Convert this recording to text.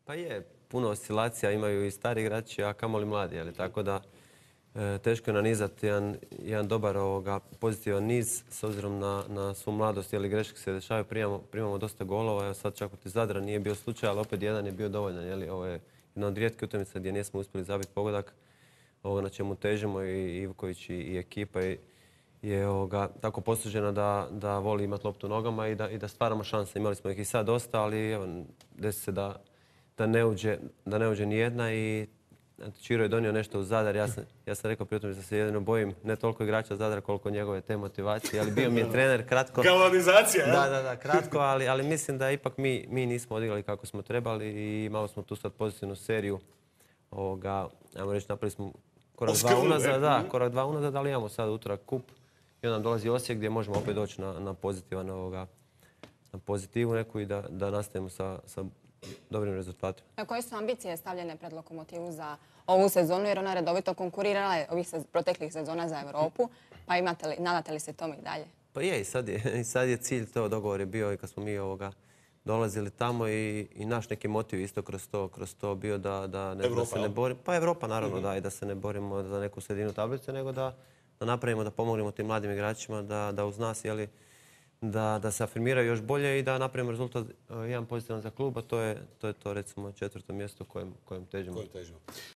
Pa je, puno oscilacija imaju i stari igrači, a kamoli mladi. Tako da teško je nanizati jedan dobar pozitivan niz s obzirom na svu mladost. Greške se dešavaju, primamo dosta golova. Evo sad čak protiv Zadra nije bio slučaj, ali opet jedan je bio dovoljan. Ovo je jedna od rijetkih utakmica gdje nismo uspjeli zabiti pogodak. Ovo na čemu težimo i Ivković i ekipa je tako posuđena da voli imati loptu nogama i da stvaramo šanse. Imali smo ih i sad dosta, ali desi se da ne uđe ni jedna i Čiro je donio nešto u Zadar. Ja sam rekao prije tome da se jedino bojim ne toliko igrača Zadra koliko njegove te motivacije, ali bio mi je trener kratko. Galvanizacija, jel? Da, kratko, ali mislim da ipak mi nismo odigrali kako smo trebali i malo smo tu sad pozitivnu seriju. Ajmo reći, napravili smo korak dva unazad, ali imamo sad utorak kup i onda nam dolazi Osijek gdje možemo opet doći na pozitivan na pozitivu neku i da nastavimo sa dobrim rezultatima. Koje su ambicije stavljene pred Lokomotivu za ovu sezonu, jer ona redovito konkurirala je ovih proteklih sezona za Europu, pa nadate li se tome i dalje? Pa je, i sad je cilj, to dogovor je bio i kad smo mi dolazili tamo i naš neki motiv isto kroz to bio da se ne borimo. Pa Europa naravno da, i da se ne borimo za neku sredinu tablice, nego da napravimo, da pomognemo tim mladim igračima, da uz nas, da se afirmiraju još bolje i da napravimo rezultat jedan pozitivan za klub, a to je to recimo 4. mjesto kojem težimo.